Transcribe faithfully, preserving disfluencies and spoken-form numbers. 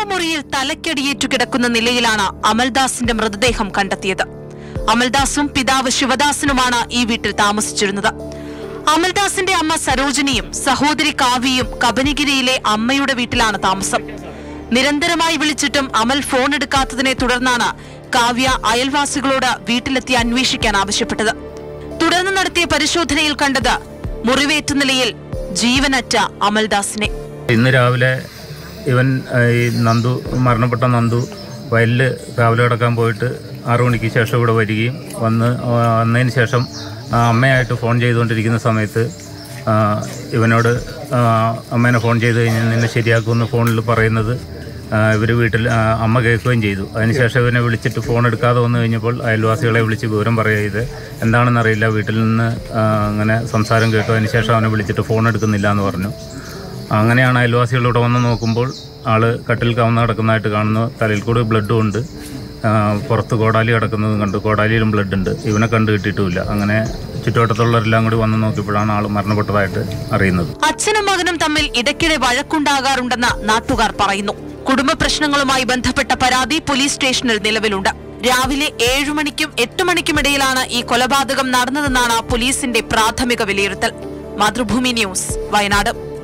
കിടപ്പുമുറിയിൽ തലക്കടിയേറ്റു കിടക്കുന്ന നിലയിലാണ് അമൽദാസിന്റെ മൃതദേഹം കണ്ടെത്തിയത്. അമൽദാസും പിതാവ് ശിവദാസനുമാണ് ഈ വീട്ടിൽ താമസിച്ചിരുന്നത്. അമൽദാസിന്റെ അമ്മ സരോജിനിയും സഹോദരി കാവ്യയും കബനിഗിരിയിലെ അമ്മയുടെ വീട്ടിലാണ് താമസം. നിരന്തരമായി വിളിച്ചിട്ടും അമൽ ഫോൺ എടുക്കാത്തതിനെ തുടർന്നാണ് കാവ്യ അയൽവാസികളോട് വീട്ടിലെത്തി അന്വേഷിക്കാൻ ആവശ്യപ്പെട്ടത്. തുടർന്ന് നടത്തിയ പരിശോധനയിൽ കണ്ടത് മുറിവേറ്റ നിലയിൽ ജീവനറ്റ അമൽദാസിനെ. ഇന്ന് രാവിലെ ഇവൻ ഈ നന്ദു മരണപ്പെട്ട നന്ദു വയലിൽ രാവിലെ കിടക്കാൻ പോയിട്ട് ആറു മണിക്ക് ശേഷം ഇവിടെ വരികയും വന്ന് വന്നതിന് ശേഷം അമ്മയായിട്ട് ഫോൺ ചെയ്തുകൊണ്ടിരിക്കുന്ന സമയത്ത് ഇവനോട് അമ്മേനെ ഫോൺ ചെയ്ത് കഴിഞ്ഞാൽ നിന്നെ ശരിയാക്കുമെന്ന് ഫോണിൽ പറയുന്നത് ഇവർ വീട്ടിൽ അമ്മ കേൾക്കുകയും ചെയ്തു. അതിനുശേഷം ഇവനെ വിളിച്ചിട്ട് ഫോൺ എടുക്കാതെ വന്നു കഴിഞ്ഞപ്പോൾ അയൽവാസികളെ വിളിച്ച് വിവരം പറയുക ഇത് എന്താണെന്നറിയില്ല, വീട്ടിൽ നിന്ന് അങ്ങനെ സംസാരം കേട്ടു. അതിനുശേഷം അവനെ വിളിച്ചിട്ട് ഫോൺ എടുക്കുന്നില്ല എന്ന് പറഞ്ഞു. അങ്ങനെയാണ് അയൽവാസികളിവിടെ വന്ന് നോക്കുമ്പോൾ ആൾ കട്ടിൽ കവന്ന് കിടക്കുന്നതായിട്ട് കാണുന്നു. തലയിൽ കൂടി ബ്ലഡും ഉണ്ട്. പുറത്ത് കോടാലി കിടക്കുന്നതും കണ്ടു. കോടാലിയിലും ബ്ലഡ് ഉണ്ട്. ഇവനെ കണ്ടു കിട്ടിയിട്ടുമില്ല. അങ്ങനെ ചുറ്റുവട്ടത്തുള്ളവരെല്ലാം കൂടി വന്ന് നോക്കിയപ്പോഴാണ് ആൾ മരണപ്പെട്ടതായിട്ട് അറിയുന്നത്. അച്ഛനും മകനും തമ്മിൽ ഇടയ്ക്കിടെ വഴക്കുണ്ടാകാറുണ്ടെന്ന് നാട്ടുകാർ പറയുന്നു. കുടുംബ പ്രശ്നങ്ങളുമായി ബന്ധപ്പെട്ട പരാതി പോലീസ് സ്റ്റേഷനിൽ നിലവിലുണ്ട്. രാവിലെ ഏഴു മണിക്കും എട്ട് മണിക്കുമിടയിലാണ് ഈ കൊലപാതകം നടന്നതെന്നാണ് പോലീസിന്റെ പ്രാഥമിക വിലയിരുത്തൽ. മാതൃഭൂമി ന്യൂസ്, വയനാട്.